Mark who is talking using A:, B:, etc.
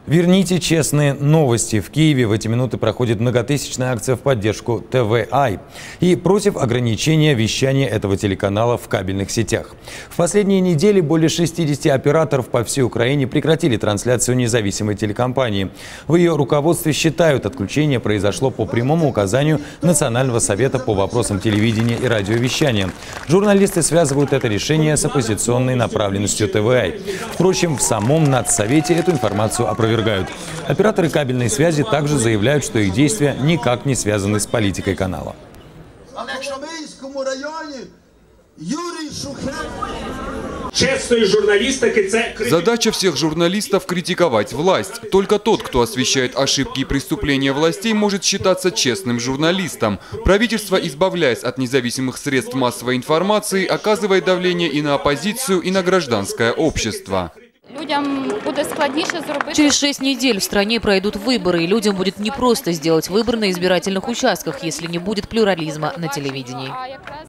A: Верните честные новости. В Киеве в эти минуты проходит многотысячная акция в поддержку ТВ-Ай и против ограничения вещания этого телеканала в кабельных сетях. В последние недели более 60 операторов по всей Украине прекратили трансляцию независимой телекомпании. В ее руководстве считают, отключение произошло по прямому указанию Национального совета по вопросам телевидения и радиовещания. Журналисты связывают это решение с оппозиционной направленностью ТВ-Ай. Впрочем, в самом Нацсовете эту информацию опровергают. Операторы кабельной связи также заявляют, что их действия никак не связаны с политикой канала.
B: Задача всех журналистов – критиковать власть. Только тот, кто освещает ошибки и преступления властей, может считаться честным журналистом. Правительство, избавляясь от независимых средств массовой информации, оказывает давление и на оппозицию, и на гражданское общество.
C: Через 6 недель в стране пройдут выборы, и людям будет непросто сделать выбор на избирательных участках, если не будет плюрализма на телевидении.